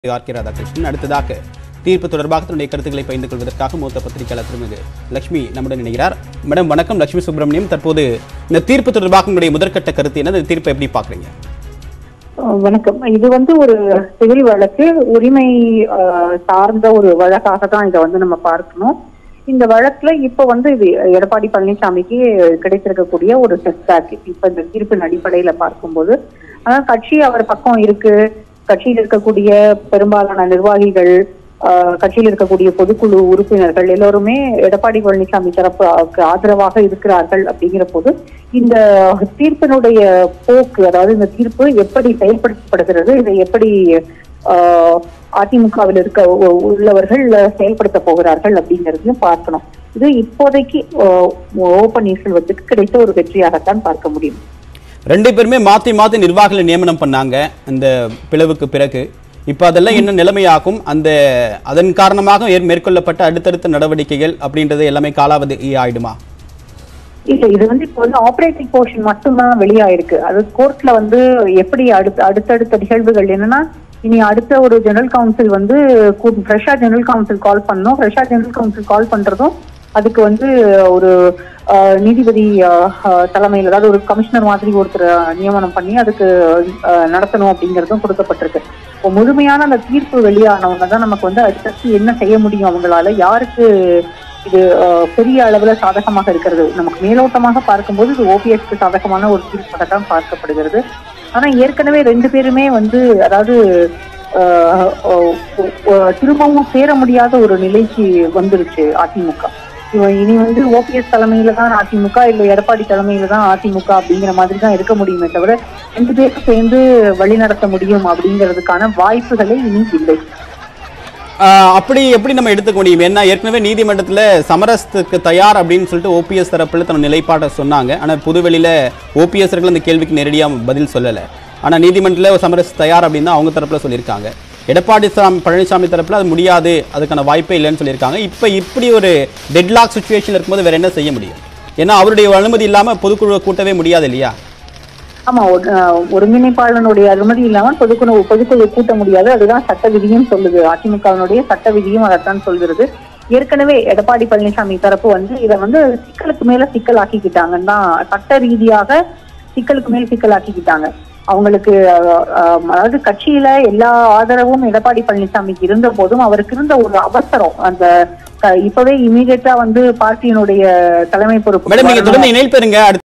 Lakshmi அடுத்ததாக தீர்ப்பு தொடர்பாக தன்னுடைய கருத்துக்களை பகிர்ந்து கொள்வதற்காக மூத்த பத்திரிகையாளர் திருமதி லக்ஷ்மி நம்முடன் இணைகிறார். மேடம் வணக்கம். லக்ஷ்மி சுப்ரமணியம், தற்போது இந்த தீர்ப்பு தொடர்பாக உங்களுடைய முதற்கட்ட கருத்து என்ன? இந்த தீர்ப்பை எப்படி பார்க்குறீங்க? வணக்கம். இது ஒரு சிவில் வழக்கு, உரிமை சார்ந்த ஒரு வழக்காக தான் இதை நம்ம பார்க்கணும். இந்த வழக்குல இப்ப இது எடப்பாடி பழனிசாமிக்கு கிடைத்திருக்கக்கூடிய ஒரு செட்பேக். இப்ப இந்த தீர்ப்பின் அடிப்படையில பார்க்கும்போது அதாவது கட்சி அவர் பக்கம் இருக்கு, கட்சியில் இருக்கக்கூடிய பெரும்பாலான நிர்வாகிகள், கட்சியில் இருக்கக்கூடிய பொதுக்குழு உறுப்பினர்கள் எல்லோருமே எடப்பாடி பழனிசாமி தரப்புக்கு ஆதரவாக இருக்கிறார்கள். அப்படிங்கிற போது இந்த தீர்ப்பினுடைய போக்கு, அதாவது இந்த தீர்ப்பு எப்படி செயல்படுத்தப்படுகிறது, இதை எப்படி அதிமுகவில் உள்ளவர்கள் செயல்படுத்த போகிறார்கள் அப்படிங்கிறதையும் பார்க்கணும். இது இப்போதைக்கு ஓ பன்னீர்செல்வத்துக்கு கிடைத்த ஒரு வெற்றியாகத்தான் பார்க்க முடியும். ரெண்டு பேருமே மாத்தி மாத்தி நிர்வாகிகளை நியமனம் பண்ணாங்க இந்த பிளவுக்கு பிறகு. இப்ப அதெல்லாம் என்ன நிலைமையாகும்? அதன் காரணமாக மேற்கொள்ளப்பட்ட அடுத்தடுத்த நடவடிக்கைகள் அப்படின்றது எல்லாமே காலாவதி ஆயிடுமா? இல்ல, இது இப்போ ஆபரேட்டிங் போர்ஷன் மட்டும்தான் வெளியாயிருக்கு. அது கோர்ட்ல எப்படி அடுத்தடுத்த நிகழ்வுகள் என்னன்னா, இனி அடுத்த ஒரு ஜெனரல் கவுன்சில் ஃப்ரெஷ்ஷா ஜெனரல் கவுன்சில் கால் பண்ணணும். ஃப்ரெஷ்ஷா ஜெனரல் கவுன்சில் கால் பண்றதும் அதுக்கு ஒரு நீதிபதி தலைமையில், அதாவது ஒரு கமிஷனர் மாதிரி ஒருத்தர் நியமனம் பண்ணி அதுக்கு நடத்தணும் அப்படிங்கிறதும் கொடுக்கப்பட்டிருக்கு. இப்போ முழுமையான அந்த தீர்ப்பு வெளியானவங்க தான் நமக்கு அடுத்தடுத்து என்ன செய்ய முடியும், அவங்களால யாருக்கு இது பெரிய அளவுல சாதகமாக இருக்கிறது. நமக்கு மேலோட்டமாக பார்க்கும்போது இது ஓபிஎஸ்க்கு சாதகமான ஒரு தீர்ப்பாக தான் பார்க்கப்படுகிறது. ஆனா ஏற்கனவே ரெண்டு பேருமே அதாவது திரும்பவும் சேர முடியாத ஒரு நிலைக்கு வந்துருச்சு அதிமுக. இனி ஓபிஎஸ் தலைமையில தான் அதிமுக, இல்ல எடப்பாடி தலைமையில தான் அதிமுக அப்படிங்கிற மாதிரி தான் இருக்க முடியுமே தவிர ரெண்டு பேருக்கு சேர்ந்து வழி நடத்த முடியும் அப்படிங்கிறதுக்கான வாய்ப்புகளே இனி இல்லை. அப்படி எப்படி நம்ம எடுத்துக்க முடியும்? ஏன்னா ஏற்கனவே நீதிமன்றத்தில் சமரசத்துக்கு தயார் அப்படின்னு சொல்லிட்டு ஓபிஎஸ் தரப்புல தன் நிலைப்பாட்டை சொன்னாங்க. ஆனால் புதுவெளியில ஓபிஎஸ் அந்த கேள்விக்கு நேரடியாக பதில் சொல்லலை. ஆனால் நீதிமன்றத்தில் சமரச தயார் அப்படின்னு தான் அவங்க தரப்புல சொல்லியிருக்காங்க. எடப்பாடி பழனிசாமி தரப்புல அது முடியாது, அதுக்கான வாய்ப்பே இல்லைன்னு சொல்லியிருக்காங்க. இப்போ இப்படி ஒரு டெட்லாக் சுச்சுவேஷன் இருக்கும்போது வேற என்ன செய்ய முடியும்? ஏன்னா அவருடைய அனுமதி இல்லாம பொதுக்குழு கூட்டவே முடியாது இல்லையா? ஆமா, ஒருங்கிணைப்பாளனுடைய அனுமதி இல்லாமல் பொதுக்குழு கூட்ட முடியாது. அதுதான் சட்ட விதியும் சொல்லுது. அதிமுகவினுடைய சட்ட விதியும் அதைத்தான் சொல்கிறது. ஏற்கனவே எடப்பாடி பழனிசாமி தரப்பு இதை சிக்கலுக்கு மேல சிக்கலாக்கிக்கிட்டாங்கன்னு தான், சட்ட ரீதியாக சிக்கலுக்கு மேல் சிக்கலாக்கிக்கிட்டாங்க. அவங்களுக்கு அதாவது கட்சியில எல்லா ஆதரவும் எடப்பாடி பழனிசாமிக்கு இருந்த போதும் அவருக்கு இருந்த ஒரு அவசரம், இப்பவே இமீடியட்டா பார்ட்டியினுடைய தலைமை பொறுப்பு